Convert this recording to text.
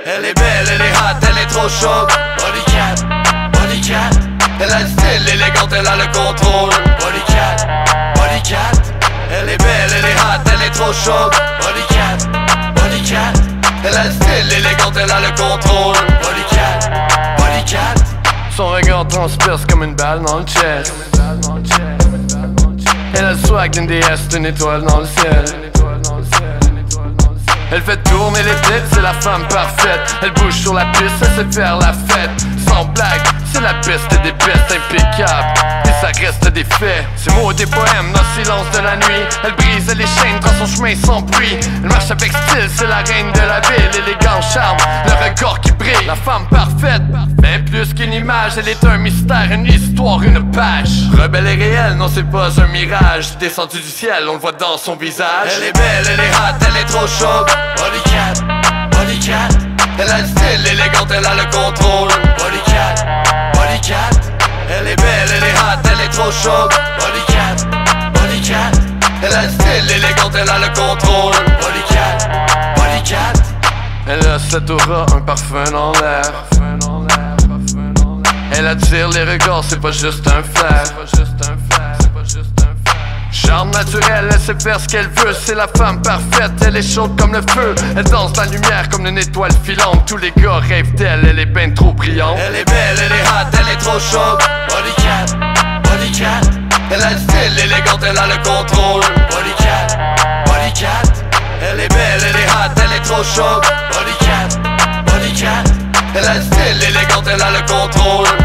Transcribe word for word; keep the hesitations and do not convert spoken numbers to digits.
Elle est belle, elle est hot, elle est trop chaude. Bodycat, bodycat. Elle a le style, élégante, elle a le contrôle. Bodycat, bodycat. Elle est belle, elle est hot, elle est trop chaude. Bodycat, bodycat. Elle a le style, élégante, elle a le contrôle. Bodycat, bodycat. Son regard transperce comme une balle dans le chest. Elle a le swag d'une déesse, une étoile dans le ciel. Elle fait tourner les têtes, c'est la femme parfaite. Elle bouge sur la piste, elle sait faire la fête. Sans blague, c'est la best des bestes, impeccable. Et ça reste des faits, c'est mots des poèmes dans le silence de la nuit. Elle brise les chaînes dans son chemin sans bruit. Elle marche avec style, c'est la reine de la ville. Élégant charme, le record qui brille. La femme parfaite, mais plus qu'une image. Elle est un mystère, une histoire, une page. Rebelle et réelle, non c'est pas un mirage. Descendu du ciel, on le voit dans son visage. Elle est belle, elle est hot, elle est trop chaude. Bodycat, bodycat. Elle a le style, élégante, elle a le contrôle. Bodycat, bodycat. Elle est belle, elle est hot, elle est trop chaude. Bodycat, bodycat. Elle a le style, élégante, elle a le contrôle. Bodycat, bodycat. Elle a cette aura, un parfum dans l'air. Elle attire les regards, c'est pas juste un flair. Charme naturel, elle sait faire ce qu'elle veut. C'est la femme parfaite, elle est chaude comme le feu. Elle danse dans la lumière comme une étoile filante. Tous les gars rêvent d'elle, elle est ben trop brillante. Elle est belle, elle est hot, elle est trop chaude. Bodycat, bodycat. Elle a le style, élégante, elle a le contrôle. Bodycat, bodycat. Elle est belle, elle est hot, elle est trop chaude. Bodycat, bodycat. Elle a le style, élégante, elle a le contrôle.